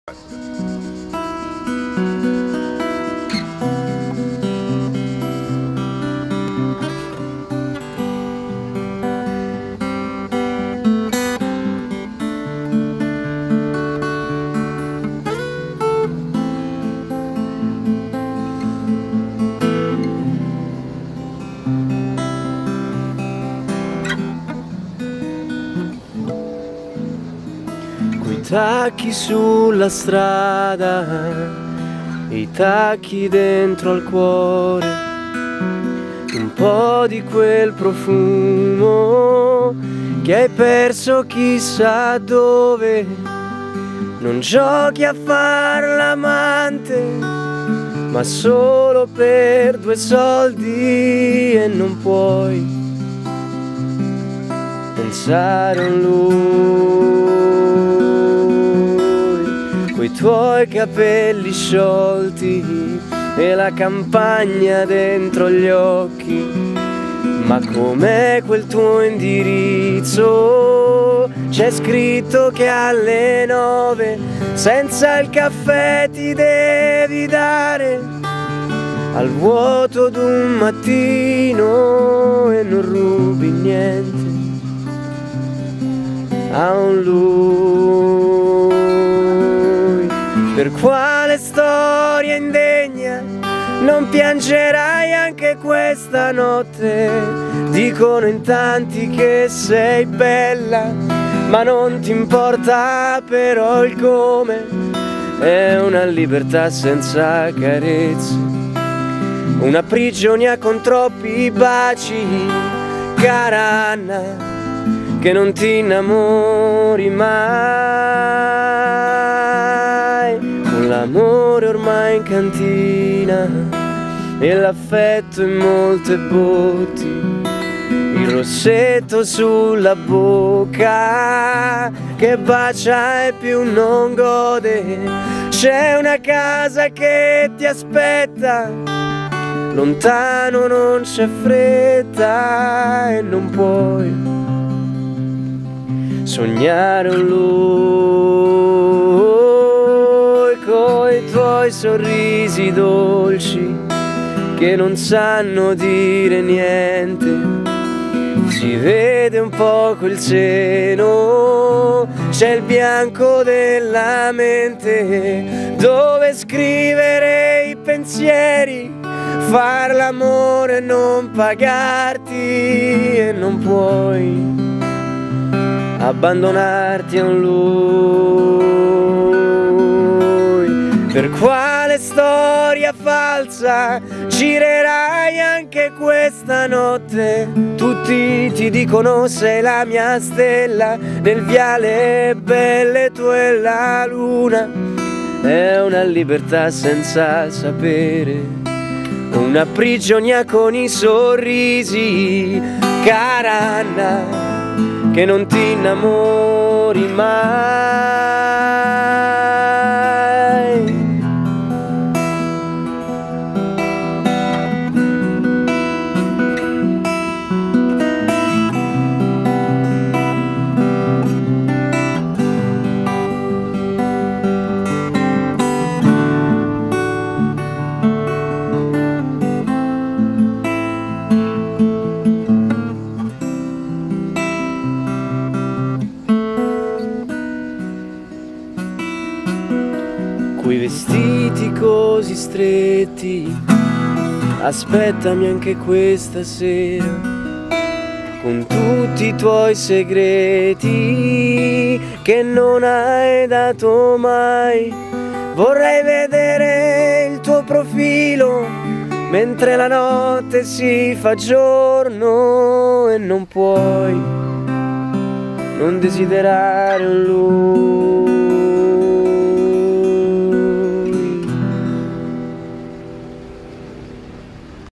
Tacchi sulla strada, i tacchi dentro al cuore, un po' di quel profumo che hai perso chissà dove. Non giochi a far l'amante, ma solo per 2 soldi e non puoi pensare a lui. Coi tuoi capelli sciolti e la campagna dentro gli occhi, ma com'è quel tuo indirizzo? C'è scritto che alle 9 senza il caffè ti devi dare al vuoto d'un mattino e non rubi niente a un lui. Per quale storia indegna non piangerai anche questa notte? Dicono in tanti che sei bella, ma non ti importa però il come. È una libertà senza carezze, una prigionia con troppi baci, cara Anna, che non ti innamori mai. Con l'amore ormai in cantina e l'affetto in molte botti, il rossetto sulla bocca che bacia e più non gode. C'è una casa che ti aspetta, lontano non c'è fretta e non puoi sognare un lui coi tuoi sorrisi dolci che non sanno dire niente. Si vede un poco il seno, c'è il bianco della mente dove scrivere i pensieri, far l'amore e non pagarti e non puoi abbandonarti a un lui. Per quale storia falsa girerai anche questa notte? Tutti ti dicono sei la mia stella, nel viale belle tu e la luna. È una libertà senza sapere, una prigionia con i sorrisi, cara Anna, che non ti innamori mai. Quei vestiti così stretti, aspettami anche questa sera, con tutti i tuoi segreti che non hai dato mai. Vorrei vedere il tuo profilo mentre la notte si fa giorno e non puoi non desiderare un lui.